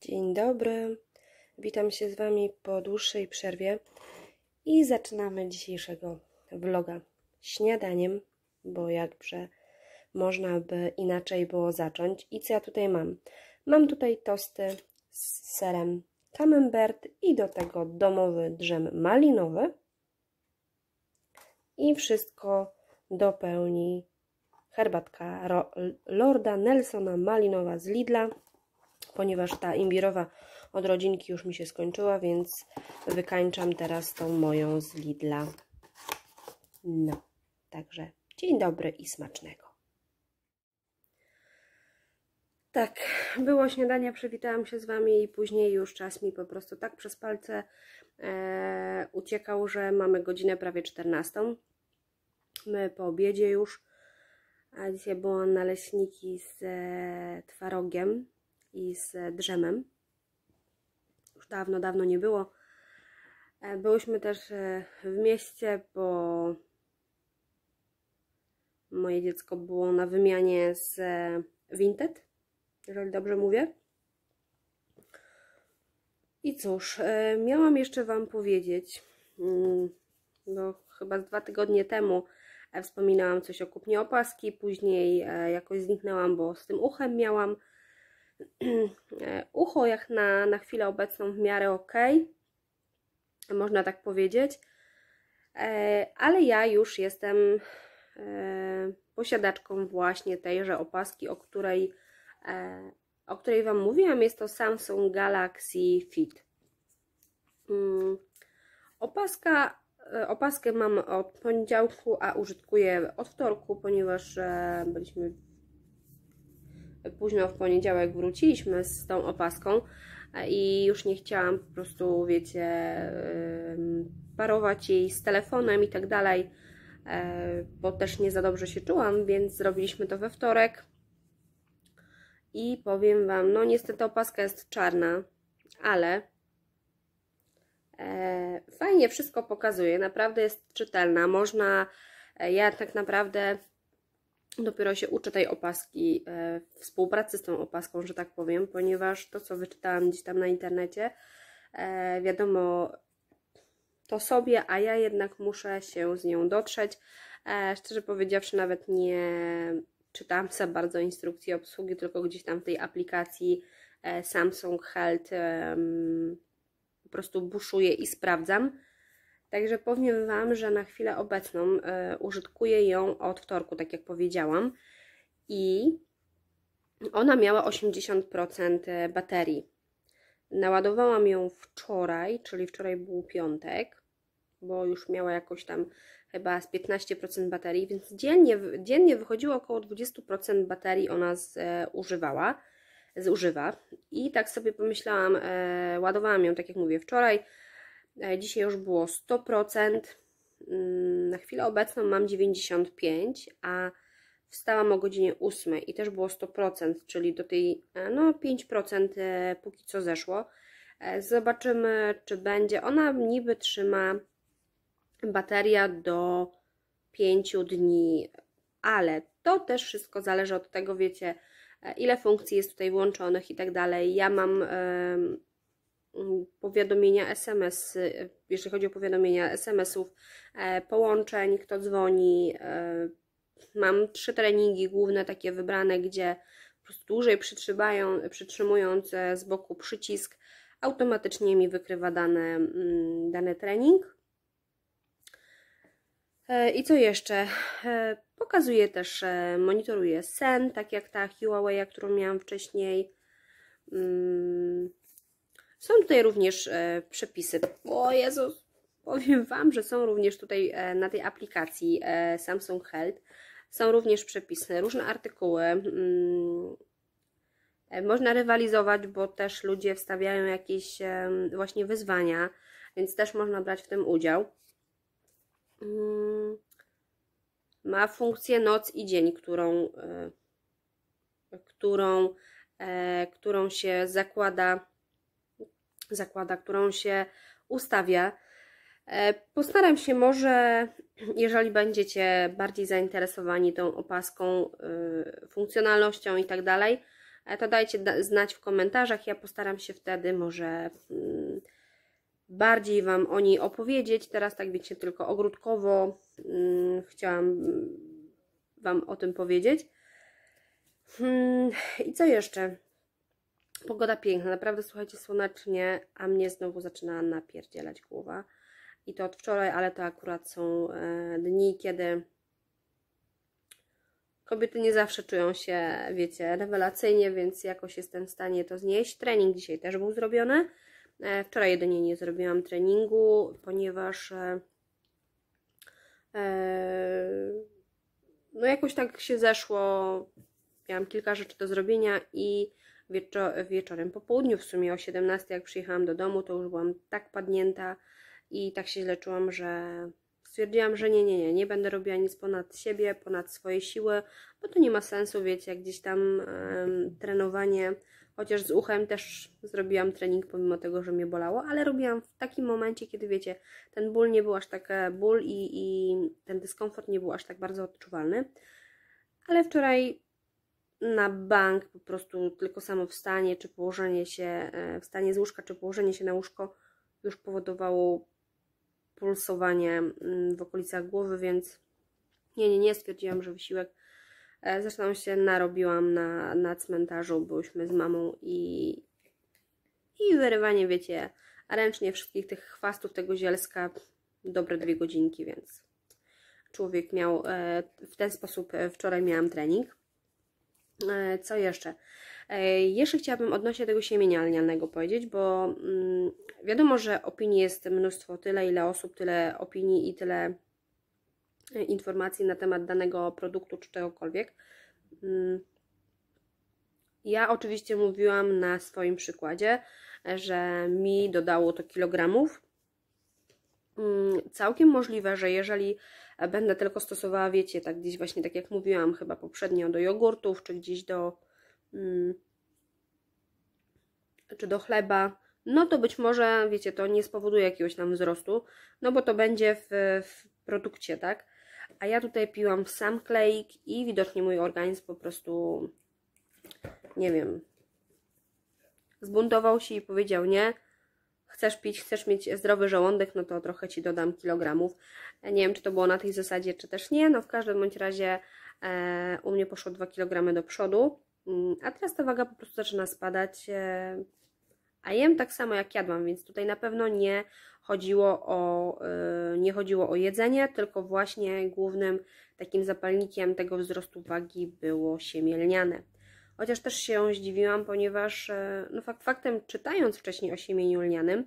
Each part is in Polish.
Dzień dobry, witam się z Wami po dłuższej przerwie i zaczynamy dzisiejszego vloga śniadaniem, bo jakże można by inaczej było zacząć. I co ja tutaj mam? Mam tutaj tosty z serem camembert i do tego domowy dżem malinowy i wszystko dopełni herbatka Lorda Nelsona malinowa z Lidla, ponieważ ta imbirowa od rodzinki już mi się skończyła, więc wykańczam teraz tą moją z Lidla. No, także dzień dobry i smacznego. Tak, było śniadanie, przywitałam się z Wami i później już czas mi po prostu tak przez palce uciekał, że mamy godzinę prawie 14. My po obiedzie już, a dzisiaj było naleśniki z twarogiem i z drzemem. Już dawno nie było. Byłyśmy też w mieście, bo moje dziecko było na wymianie z Vinted, jeżeli dobrze mówię. I cóż, miałam jeszcze Wam powiedzieć, bo chyba z 2 tygodnie temu wspominałam coś o kupnie opaski, później jakoś zniknęłam, bo z tym uchem miałam ucho jak na chwilę obecną w miarę ok, można tak powiedzieć, ale ja już jestem posiadaczką właśnie tejże opaski, o której Wam mówiłam. Jest to Samsung Galaxy Fit. Opaskę mam od poniedziałku, a użytkuję od wtorku, ponieważ byliśmy późno w poniedziałek, wróciliśmy z tą opaską i już nie chciałam po prostu, wiecie, parować jej z telefonem i tak dalej, bo też nie za dobrze się czułam, więc zrobiliśmy to we wtorek. I powiem Wam, no niestety opaska jest czarna, ale fajnie wszystko pokazuje, naprawdę jest czytelna. Ja tak naprawdę dopiero się uczę tej opaski, współpracy z tą opaską, że tak powiem, ponieważ to, co wyczytałam gdzieś tam na internecie, wiadomo, to sobie, a ja jednak muszę się z nią dotrzeć. Szczerze powiedziawszy, nawet nie czytałam za bardzo instrukcji obsługi, tylko gdzieś tam w tej aplikacji Samsung Health po prostu buszuję i sprawdzam. Także powiem Wam, że na chwilę obecną użytkuję ją od wtorku, tak jak powiedziałam, i ona miała 80% baterii. Naładowałam ją wczoraj, czyli wczoraj był piątek, bo już miała jakoś tam chyba z 15% baterii, więc dziennie wychodziło około 20% baterii ona zużywa. I tak sobie pomyślałam, ładowałam ją, tak jak mówię, wczoraj. Dzisiaj już było 100%, na chwilę obecną mam 95%, a wstałam o godzinie 8 i też było 100%, czyli do tej, no 5% póki co zeszło. Zobaczymy, czy będzie. Ona niby trzyma bateria do 5 dni, ale to też wszystko zależy od tego, wiecie, ile funkcji jest tutaj włączonych i tak dalej. Ja mam powiadomienia SMS, jeżeli chodzi o powiadomienia SMS-ów, połączeń, kto dzwoni. Mam 3 treningi główne takie wybrane, gdzie po prostu dłużej przytrzymując z boku przycisk, automatycznie mi wykrywa dany trening. I co jeszcze? Pokazuje też, monitoruje sen, tak jak ta Huawei, którą miałam wcześniej. Są tutaj również przepisy. O Jezus, powiem Wam, że są również tutaj na tej aplikacji Samsung Health. Są również przepisy, różne artykuły. Można rywalizować, bo też ludzie wstawiają jakieś właśnie wyzwania, więc też można brać w tym udział. Ma funkcję noc i dzień, którą się którą się ustawia. Postaram się może, jeżeli będziecie bardziej zainteresowani tą opaską, funkcjonalnością i tak dalej, to dajcie znać w komentarzach. Ja postaram się wtedy może bardziej Wam o niej opowiedzieć. Teraz tak wiecie, tylko ogródkowo chciałam Wam o tym powiedzieć. I co jeszcze? Pogoda piękna, naprawdę słuchajcie, słonecznie, a mnie znowu zaczyna napierdzielać głowa. I to od wczoraj, ale to akurat są dni, kiedy kobiety nie zawsze czują się, wiecie, rewelacyjnie, więc jakoś jestem w stanie to znieść. Trening dzisiaj też był zrobiony. Wczoraj jedynie nie zrobiłam treningu, ponieważ no jakoś tak się zeszło. Miałam kilka rzeczy do zrobienia i wieczorem, po południu w sumie o 17, jak przyjechałam do domu, to już byłam tak padnięta i tak się źle czułam, że stwierdziłam, że nie będę robiła nic ponad siebie, ponad swoje siły, bo to nie ma sensu, wiecie, gdzieś tam trenowanie, chociaż z uchem też zrobiłam trening, pomimo tego, że mnie bolało, ale robiłam w takim momencie, kiedy wiecie, ten ból nie był aż tak ból i ten dyskomfort nie był aż tak bardzo odczuwalny, ale wczoraj na bank po prostu tylko samo wstanie, czy położenie się, wstanie z łóżka, czy położenie się na łóżko już powodowało pulsowanie w okolicach głowy, więc nie, stwierdziłam, że wysiłek. Zresztą się narobiłam na cmentarzu, byłyśmy z mamą i wyrywanie, wiecie, ręcznie wszystkich tych chwastów tego zielska dobre 2 godzinki, więc człowiek miał, w ten sposób wczoraj miałam trening. Co jeszcze? Jeszcze chciałabym odnośnie tego siemienia lnianego powiedzieć, bo wiadomo, że opinii jest mnóstwo, tyle ile osób, tyle opinii i tyle informacji na temat danego produktu czy czegokolwiek. Ja oczywiście mówiłam na swoim przykładzie, że mi dodało to kilogramów. Całkiem możliwe, że jeżeli będę tylko stosowała, wiecie, tak gdzieś właśnie, tak jak mówiłam chyba poprzednio, do jogurtów, czy gdzieś czy do chleba, no to być może, wiecie, to nie spowoduje jakiegoś tam wzrostu, no bo to będzie w produkcie, tak? A ja tutaj piłam sam kleik i widocznie mój organizm po prostu, nie wiem, zbuntował się i powiedział nie. Chcesz pić, chcesz mieć zdrowy żołądek, no to trochę Ci dodam kilogramów. Nie wiem, czy to było na tej zasadzie, czy też nie. No w każdym bądź razie u mnie poszło 2 kg do przodu, a teraz ta waga po prostu zaczyna spadać. A jem tak samo jak jadłam, więc tutaj na pewno nie chodziło o jedzenie, tylko właśnie głównym takim zapalnikiem tego wzrostu wagi było siemię lniane. Chociaż też się zdziwiłam, ponieważ no faktem, czytając wcześniej o siemieniu lnianym,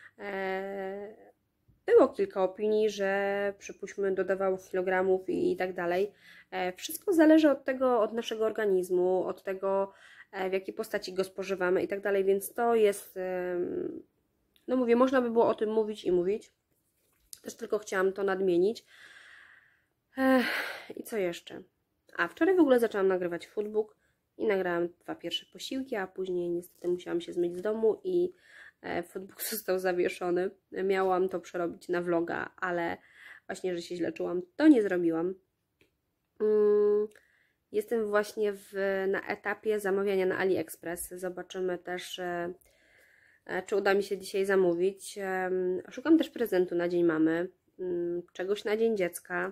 było kilka opinii, że przypuśćmy dodawało kilogramów i tak dalej. Wszystko zależy od tego, od naszego organizmu, od tego, w jakiej postaci go spożywamy i tak dalej, więc to jest, no mówię, można by było o tym mówić i mówić. Też tylko chciałam to nadmienić. I co jeszcze? Wczoraj w ogóle zaczęłam nagrywać foodbook i nagrałam 2 pierwsze posiłki, a później niestety musiałam się zmyć z domu i foodbook został zawieszony. Miałam to przerobić na vloga, ale właśnie, że się źle czułam, to nie zrobiłam. Jestem właśnie na etapie zamawiania na AliExpress. Zobaczymy też, czy uda mi się dzisiaj zamówić. Szukam też prezentu na Dzień Mamy, czegoś na Dzień Dziecka.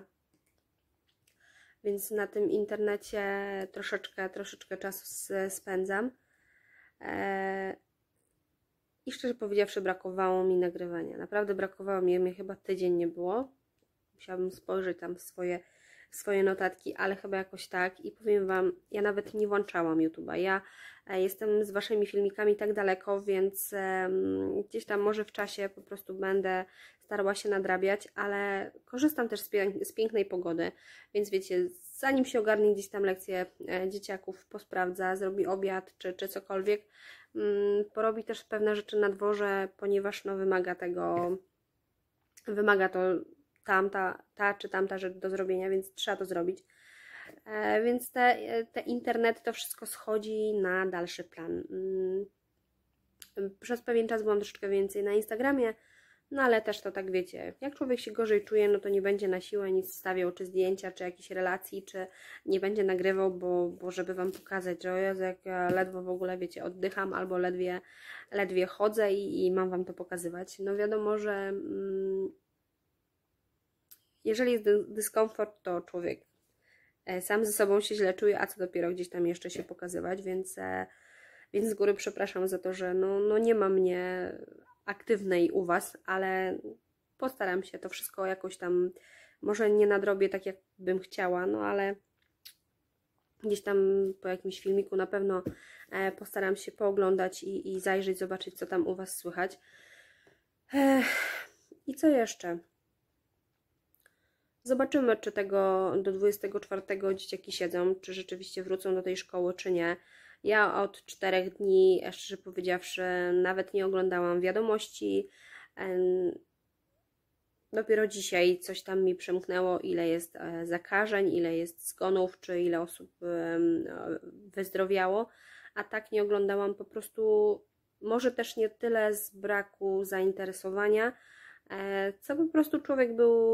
Więc na tym internecie troszeczkę czasu spędzam. I szczerze powiedziawszy, brakowało mi nagrywania. Naprawdę brakowało mi, mnie chyba tydzień nie było. Musiałabym spojrzeć tam w swoje notatki, ale chyba jakoś tak. I powiem Wam, ja nawet nie włączałam YouTube'a. Ja jestem z Waszymi filmikami tak daleko, więc gdzieś tam może w czasie po prostu będę starała się nadrabiać, ale korzystam też z pięknej pogody, więc wiecie, zanim się ogarnie gdzieś tam lekcje dzieciaków, posprawdza, zrobi obiad czy cokolwiek, porobi też pewne rzeczy na dworze, ponieważ no wymaga to ta czy tamta rzecz do zrobienia, więc trzeba to zrobić. Więc te internet, to wszystko schodzi na dalszy plan. Przez pewien czas byłam troszeczkę więcej na Instagramie, No ale też to tak wiecie, jak człowiek się gorzej czuje, no to nie będzie na siłę nic wstawiał, czy zdjęcia, czy jakieś relacji, czy nie będzie nagrywał, bo żeby Wam pokazać, że o Jezu, jak ja ledwo w ogóle, wiecie, oddycham, albo ledwie chodzę i mam Wam to pokazywać. No wiadomo, że jeżeli jest dyskomfort, to człowiek sam ze sobą się źle czuje, a co dopiero gdzieś tam jeszcze się pokazywać, więc z góry przepraszam za to, że no nie ma mnie aktywnej u Was, ale postaram się to wszystko jakoś tam, może nie nadrobię tak, jak bym chciała, no ale gdzieś tam po jakimś filmiku na pewno postaram się pooglądać i zajrzeć, zobaczyć, co tam u Was słychać. I co jeszcze? Zobaczymy, czy tego do 24 dzieciaki siedzą, czy rzeczywiście wrócą do tej szkoły, czy nie. Ja od 4 dni, szczerze powiedziawszy, nawet nie oglądałam wiadomości. Dopiero dzisiaj coś tam mi przemknęło, ile jest zakażeń, ile jest zgonów, czy ile osób wyzdrowiało. A tak nie oglądałam po prostu, może też nie tyle z braku zainteresowania, co po prostu człowiek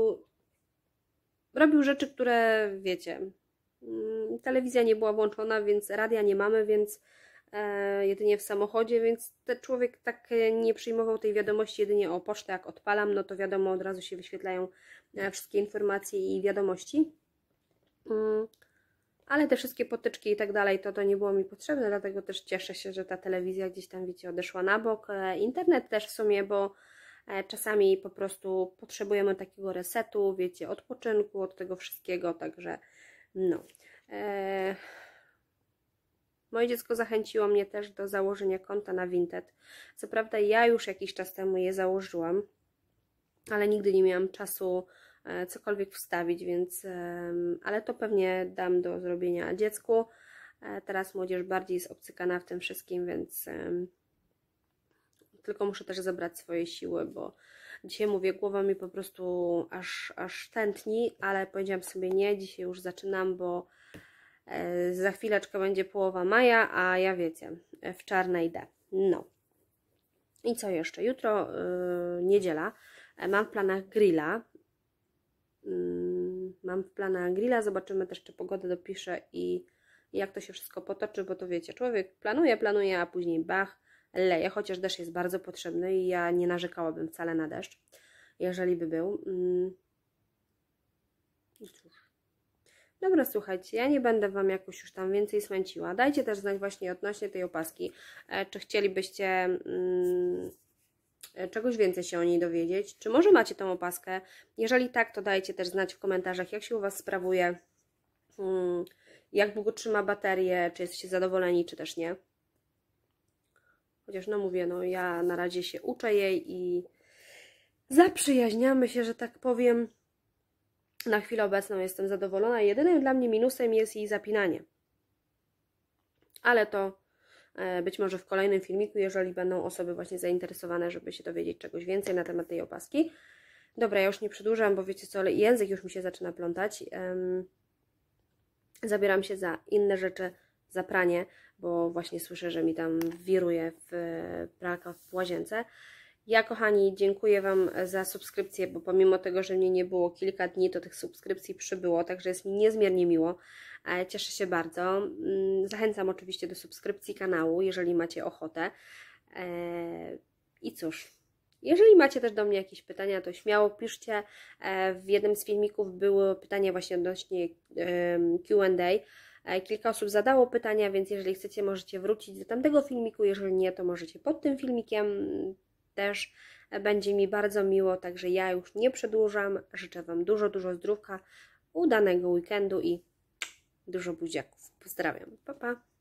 robił rzeczy, które wiecie, telewizja nie była włączona, więc radia nie mamy, więc jedynie w samochodzie, więc ten człowiek tak nie przyjmował tej wiadomości jedynie o pocztę, jak odpalam, no to wiadomo, od razu się wyświetlają wszystkie informacje i wiadomości. Ale te wszystkie potyczki i tak dalej, to nie było mi potrzebne, dlatego też cieszę się, że ta telewizja gdzieś tam, wiecie, odeszła na bok. Internet też w sumie, bo czasami po prostu potrzebujemy takiego resetu, wiecie, odpoczynku od tego wszystkiego, także no. Moje dziecko zachęciło mnie też do założenia konta na Vinted. Co prawda ja już jakiś czas temu je założyłam, ale nigdy nie miałam czasu cokolwiek wstawić, więc ale to pewnie dam do zrobienia dziecku. Teraz młodzież bardziej jest obcykana w tym wszystkim, więc tylko muszę też zebrać swoje siły, bo dzisiaj mówię, głowa mi po prostu aż tętni, ale powiedziałam sobie nie, dzisiaj już zaczynam, bo za chwileczkę będzie połowa maja, a ja wiecie, w czarne idę. No. I co jeszcze? Jutro niedziela. Mam w planach grilla. Zobaczymy też, czy pogoda dopisze i jak to się wszystko potoczy, bo to wiecie, człowiek planuje, a później bach, leje, chociaż deszcz jest bardzo potrzebny i ja nie narzekałabym wcale na deszcz, jeżeli by był. I cóż. Dobra, słuchajcie, ja nie będę Wam jakoś już tam więcej smęciła. Dajcie też znać właśnie odnośnie tej opaski, czy chcielibyście czegoś więcej się o niej dowiedzieć, czy może macie tą opaskę. Jeżeli tak, to dajcie też znać w komentarzach, jak się u Was sprawuje, jak długo trzyma baterię, czy jesteście zadowoleni, czy też nie. Chociaż no mówię, no ja na razie się uczę jej i zaprzyjaźniamy się, że tak powiem. Na chwilę obecną jestem zadowolona. Jedynym dla mnie minusem jest jej zapinanie. Ale to być może w kolejnym filmiku, jeżeli będą osoby właśnie zainteresowane, żeby się dowiedzieć czegoś więcej na temat tej opaski. Dobra, ja już nie przedłużam, bo wiecie co, ale język już mi się zaczyna plątać. Zabieram się za inne rzeczy, za pranie, bo właśnie słyszę, że mi tam wiruje pralka w łazience. Ja, kochani, dziękuję Wam za subskrypcję, bo pomimo tego, że mnie nie było kilka dni, to tych subskrypcji przybyło, także jest mi niezmiernie miło. Cieszę się bardzo. Zachęcam oczywiście do subskrypcji kanału, jeżeli macie ochotę. I cóż, jeżeli macie też do mnie jakieś pytania, to śmiało piszcie. W jednym z filmików były pytania właśnie odnośnie Q&A. Kilka osób zadało pytania, więc jeżeli chcecie, możecie wrócić do tamtego filmiku. Jeżeli nie, to możecie pod tym filmikiem. Też będzie mi bardzo miło, także ja już nie przedłużam. Życzę Wam dużo zdrówka, udanego weekendu i dużo buziaków. Pozdrawiam. Pa, pa.